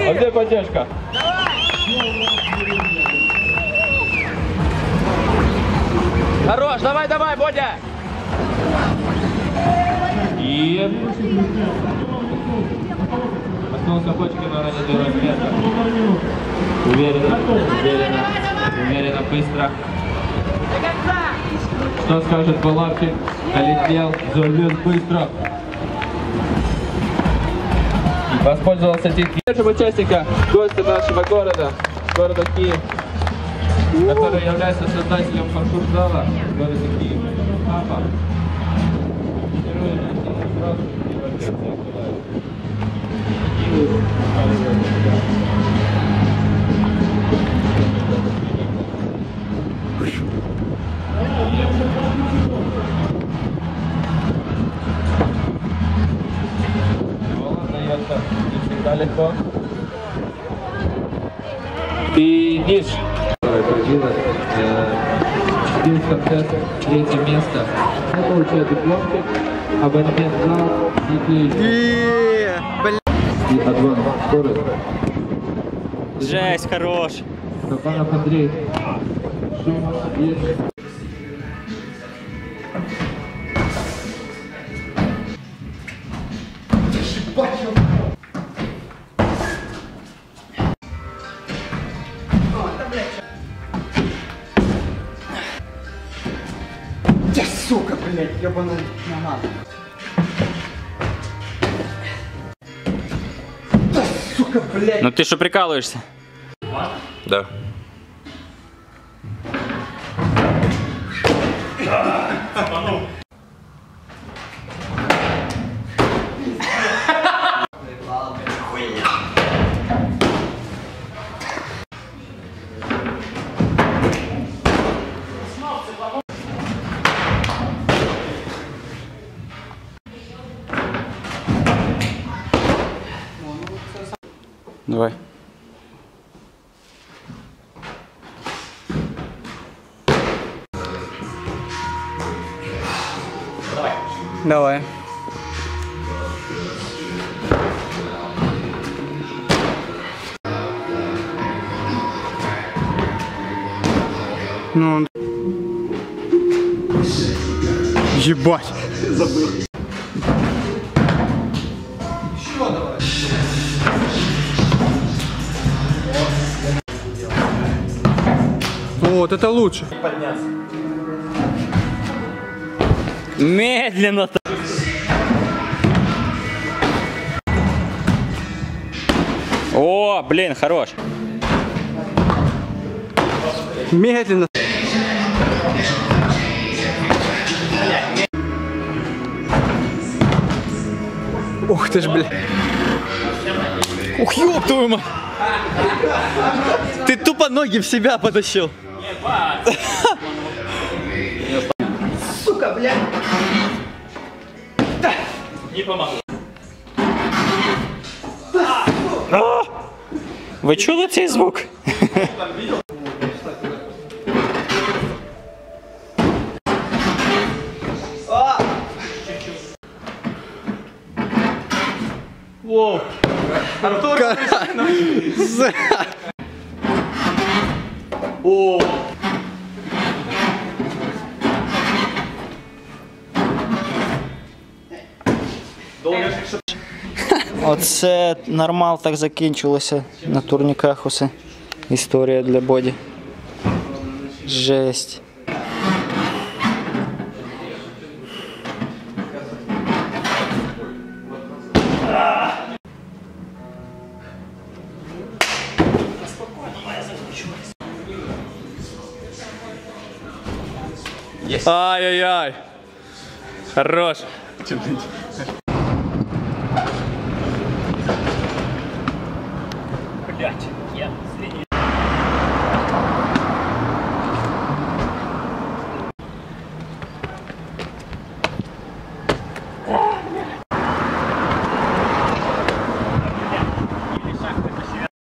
А где поддержка? Хорош, давай, давай, Бодя! И... Остался Кочкин на ранее делает место. Уверенно, уверенно, уверенно, быстро. Что скажет Балавчик? Полетел, залез быстро. Воспользовался первым участником, гостя нашего города Киев, который является создателем паркур-зала города Киев. Папа. Всегда легко. Финиш. Здесь концерт, третье место. Я получаю дипломчик, абонемент зал, и адванс скорость. Жесть, хорош. Степанов Андрей. Шум есть. Да сука, блядь, ебаная нога. Да сука, блядь. Ну ты что, прикалываешься? Да. Давай. Давай. Ну. Ебать. Забыл. Еще давай. Вот это лучше. Подняться. Медленно. О, блин, хорош. Медленно. Ух ты ж, блин. Ух, ёб твою мать. Ты тупо ноги в себя потащил. Сука, блядь. Не помогло. Ви чули цей звук? Воу. Артур, о. Оце нормал так закінчилося на турніках усе. Історія для Боді. Жесть. Ай-яй-яй. Хорош.